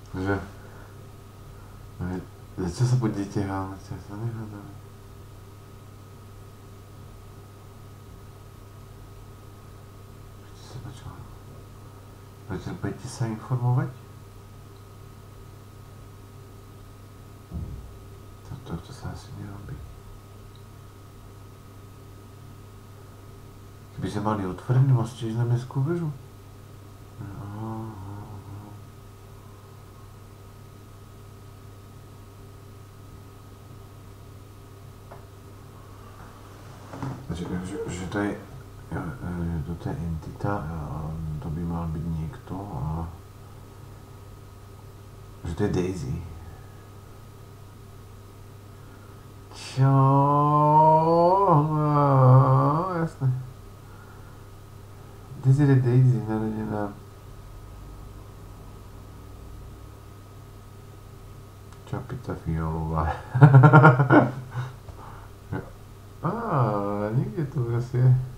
Že... Čo sa budete hádať? Ja sa nehádam. Budete sa informovať? To sa asi nerobí. Keby sme mali otvorenú, môžete ísť na mestskú väžu? Že to je... Toto je entita, to by mal byť niekto a... Že to je Daisy. Čo? No, jasné. Desiree Daisy, narodená... Čapica fialová. Niekde tu asi je.